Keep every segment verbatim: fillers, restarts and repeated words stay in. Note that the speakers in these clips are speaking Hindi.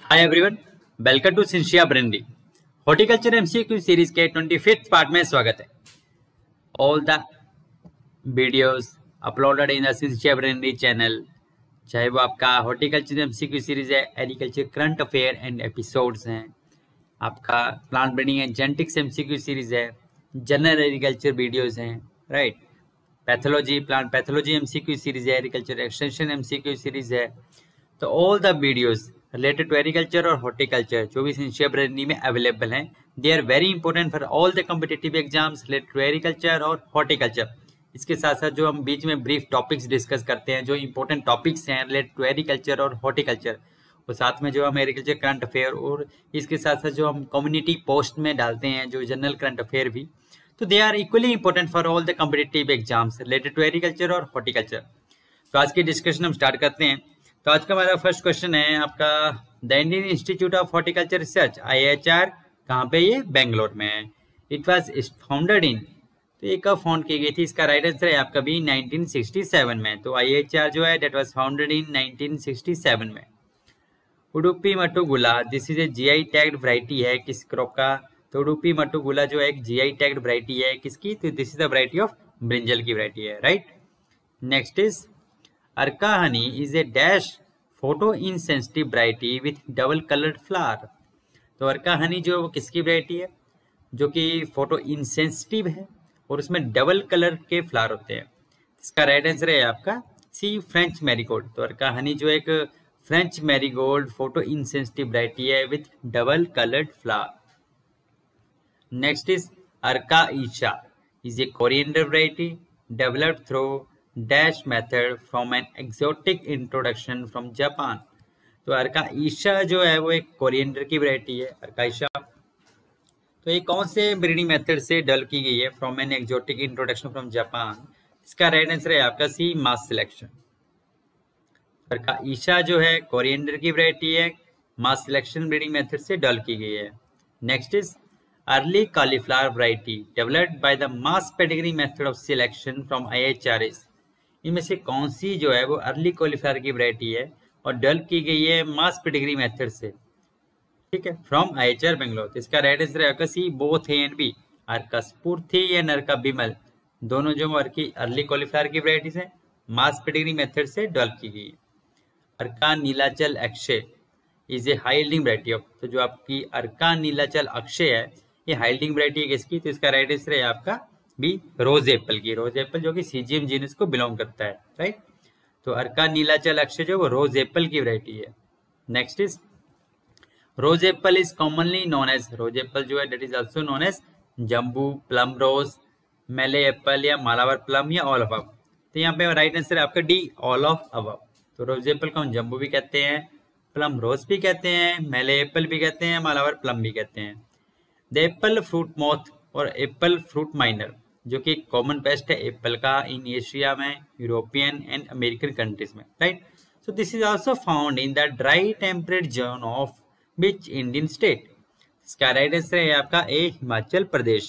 Hi everyone, welcome to Sincere Brandy horticulture MCQ series के पच्चीसवें पार्ट में स्वागत है। All the videos uploaded in the Sincere Brandy channel, चाहे वो आपका हॉर्टिकल्चर एमसीक्यू सीरीज है, agriculture current affair and episodes हैं, आपका plant breeding and genetics MCQ series है, जनरल एग्रीकल्चर वीडियोस हैं, right, pathology plant pathology MCQ series है, एग्रीकल्चर एक्सटेंशन एमसीक्यू सीरीज है। तो all the videos related to agriculture और हॉर्टिकल्चर जो भी सिंशिया ब्रेंडी में अवेलेबल हैं, they are very important for all the competitive exams related to agriculture और हॉर्टिकल्चर। इसके साथ साथ जो हम बीच में ब्रीफ टॉपिक्स डिस्कस करते हैं, जो इंपॉर्टेंट टॉपिक्स हैं रिलेटेड टू एग्रीकल्चर और हॉर्टिकल्चर, और साथ में जो हम एग्रीकल्चर करंट अफेयर, और इसके साथ साथ जो हम कम्युनिटी पोस्ट में डालते हैं जो जनरल करंट अफेयर भी, तो they are equally important for all the competitive exams related to agriculture और हॉर्टिकल्चर। तो आज की डिस्कशन हम स्टार्ट करते हैं। तो आज का हमारा फर्स्ट क्वेश्चन है आपका, the Indian institute of horticulture research I H R कहाँ पे, ये बेंगलोर में है। इट वाज फाउंडेड इन, तो ये कब फाउंड की गई थी, इसका राइट आंसर है आपका भी नाइनटीन सिक्सटी सेवन में। तो आई एच आर जो है that was founded in nineteen sixty seven में। Udupi Mattugulla, this is a GI tagged variety है किस क्रॉप का, तो उडुपी मटुगुला जो है एक जीआई टैग्ड वैरायटी है किसकी, तो this is the variety of brinjal की वैरायटी है, right. Next is Arka honey is a dash photo insensitive variety with double coloured flower. तो अर्का हनी जो वो किसकी वैरायटी है, जो कि फोटो इनसेंसिटिव है और उसमें डबल कलर के फ्लावर होते हैं। इसका राइट आंसर है आपका सी, फ्रेंच मैरीगोल्ड। तो अर्का हनी जो एक French marigold photo insensitive variety है with double coloured flower. Next is Arka Isha is a coriander variety developed through dash method from an exotic introduction from Japan. तो अर्का ईशा जो है वो एक कोरिएंडर की वैरायटी है, अर्का ईशा। तो ये कौन से ब्रीडिंग मेथड से डेवलप की गई है, from an exotic introduction from Japan. इसका राइट आंसर है आपका सी, मास सिलेक्शन। अर्का ईशा जो है कोरिएंडर की वैरायटी है, मास सिलेक्शन ब्रीडिंग मेथड से डेवलप की गई है। Next is early cauliflower variety developed by the mass pedigree method of selection from I H R S. इनमें से कौन सी जो है वो अर्ली कॉलीफ्लावर की वैरायटी है और डेवलप की गई है मास पेडिग्री मेथड से, ठीक है, from I H R Bangalore. तो इसका राइट आंसर है आपका C, both A and B, Arka Sphurti and Arka Bimal, दोनों जो अर्की अर्ली कॉलीफ्लावर की वैरायटीज है मास पेडिग्री मेथड से डेवलप की गई है। Arka Neelachal Akshay is a high yielding variety of, तो जो आपकी अर्का नीलाचल अक्षय है ये हाई यील्डिंग वैरायटी है किसकी, तो इसका राइट आंसर है आपका बी, रोज एप्पल की। रोज एप्पल जो कि सीजीएम जीनस को बिलोंग करता है, राइट। तो अर्का नीलाचल अक्षय जो वो रोज एप्पल की वैरायटी है। Next is rose apple is commonly known as, rose apple जो है that is also known as jambu plum rose, Malay apple या मालाबार प्लम या ऑल ऑफ अबव। तो यहाँ पे राइट आंसर है आपका डी, ऑल ऑफ अबव। तो रोज एप्पल को हम जम्बू भी कहते हैं, प्लम रोज भी कहते हैं, मेले एप्पल भी कहते हैं, मालाबार प्लम भी कहते हैं। द एप्पल फ्रूट मॉथ और एप्पल फ्रूट माइनर जो कि कॉमन पेस्ट है एप्पल का इन एशिया में, यूरोपियन एंड अमेरिकन कंट्रीज में, right. So this is also found in the dry temperate zone of which Indian state. इसका राइट आंसर है आपका A, Himachal Pradesh.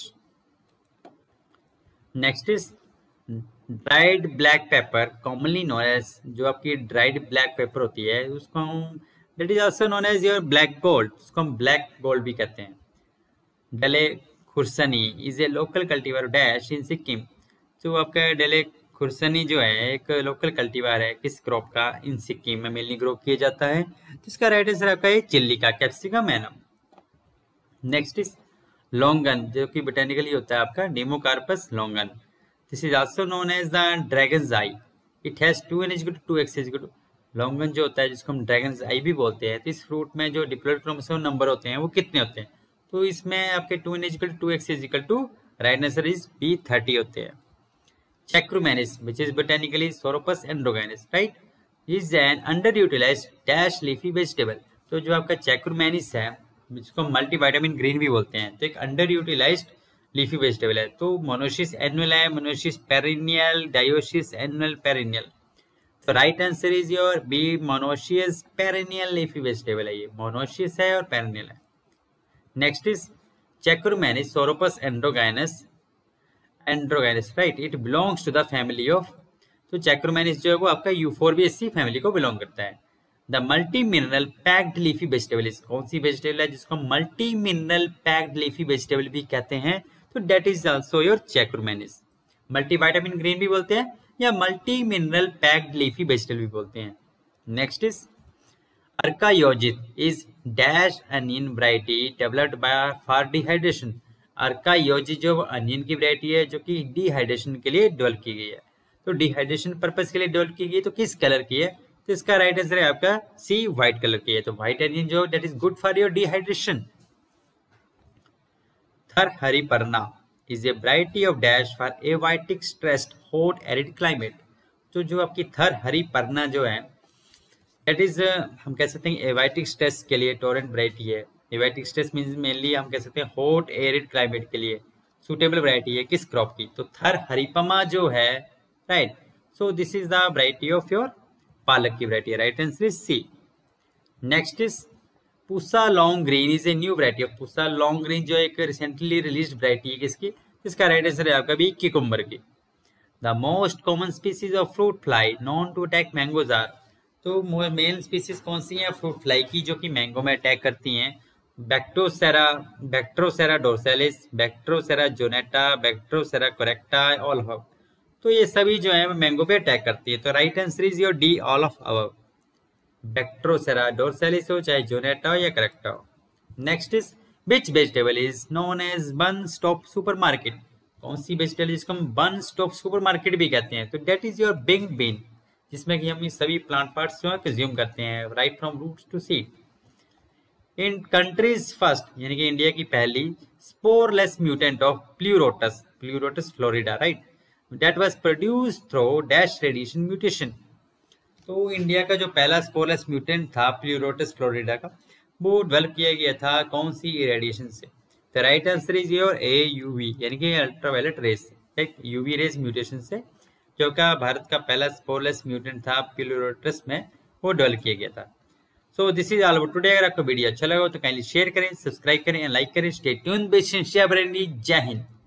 Next is dried black pepper commonly known as, जो आपकी ड्राइड ब्लैक पेपर होती है उसको हम that is also known as your black gold, उसको हम ब्लैक गोल्ड भी कहते हैं। Dalle Khursani is a local cultivar dash in Sikkim. तो आपका डेले खुरसनी जो है एक लोकल कल्टीवर है किस क्रॉप का, इन सिक्किम में मेनली ग्रो किया जाता है। तो इसका राइट आंसर आपका है चिल्ली का, capsicum annuum. Next is longan जो कि बोटेनिकली होता है आपका dimocarpus longan. This is also known as the dragon's eye, it has two n equal to two x equal to. Longan जो होता है जिसको हम ड्रैगन्स आई भी बोलते हैं, तो इस फ्रूट में जो डिप्लॉइड क्रोमोसोम नंबर होते हैं वो कितने होते हैं, तो इसमें आपके two n equal to two x is equal to, right answer is B, thirty होते हैं। Chekkurmanis which is botanically sauropus androgynus, right, is an under utilised dash leafy vegetable. तो जो आपका चैक्रोमैनिस है जिसको मल्टीविटामिन ग्रीन भी बोलते हैं, तो एक अंडर यूटिलाइज्ड लीफी वेजिटेबल है। तो मोनोसिस एनुअल है, monoecious perennial, dioecious annual perennial. तो right answer is your B, monoecious perennial leafy vegetable है, ये मोनोसिस है और पेरिनियल है। Next is Chekkurmanis sauropus androgynus, androgynus, right, it belongs to the family of, तो चैक्रोमैनिस जो है वो आपका यूफोरबिएसी फैमिली को बिलोंग करता है। The multi mineral packed leafy vegetable, कौन सी वेजिटेबल है जिसको multi mineral packed leafy vegetable भी कहते हैं? तो that is also your chekurmanis. Multi vitamin green भी बोलते हैं या multi mineral packed leafy vegetable भी बोलते हैं। नेक्स्ट इज अर्कायोजित is dash onion variety developed by for dehydration. अर्कायोजित जो अनियन की वैरायटी है जो कि डिहाइड्रेशन के लिए डेवलप की गई है। तो डिहाइड्रेशन पर्पस के लिए डेवलप की गई, तो किस कलर की है? तो इसका राइट आंसर है आपका सी, व्हाइट कलर की है। तो व्हाइट अनियन जो that is good for your dehydration. Thar Haripurna is a variety of dash for abiotic stressed hot arid climate. तो जो आपकी थर हरिपर्ना जो है दैट इज हम कह सकते हैं एवाइटिक स्ट्रेस के लिए टॉलरेंट वैरायटी है। एवाइटिक स्ट्रेस मींस मेनली हम कह सकते हैं हॉट एरिड क्लाइमेट के लिए सुटेबल वैरायटी है किस क्रॉप की? तो थर हरिपमा जो है, right, so this is the variety of your palak की वैरायटी है। Right answer is C. Next is Pusa long green is a new variety of. Pusa long green जो एक रिसेंटली रिलीज्ड वैरायटी है किसकी? इसका राइट आंसर है आपका भी क्यूकम्बर की। The most common species of fruit fly known to attack mangoes are. तो मेन स्पीसीज कौन सी है फ्रूट फ्लाई की जो कि मैंगो में अटैक करती हैं? Bactocera, bactrocera dorsalis, bactrocera zonata, bactrocera correcta, all of. तो ये सभी जो है मैंगो पे अटैक करती है। तो right answer is your D, all of above. Bactrocera dorsalis हो चाहे जोनेटा हो या करेक्टा हो। Next is which vegetable is known as one stop supermarket. कौन सी वेजिटेबल जिसको हम वन स्टॉप सुपरमार्केट भी कहते हैं? तो that is your big bean, जिसमें कि हम ये सभी प्लांट पार्ट्स जो है कंज्यूम करते हैं right from roots to seed. In countries first यानी कि इंडिया की पहली sporeless mutant of pleurotus, pleurotus florida, right, that was produced through dash radiation mutation. तो इंडिया का जो पहला स्पोरलेस म्यूटेंट था प्लूरोटस फ्लोरिडा का, वो डेवलप किया गया था कौन सी रेडिएशन से? तो right answer is your A, UV यानी कि ultraviolet rays, right, UV rays mutation से जो का भारत का पहला स्पोरलेस म्यूटेंट था प्लूरोटस में वो डेवलप किया गया था। So this is all about today. अगर आपको वीडियो अच्छा लगा हो तो काइंडली शेयर करें, सब्सक्राइब करें, लाइक करें। Stay tuned with Sincere Brandy. जय हिंद।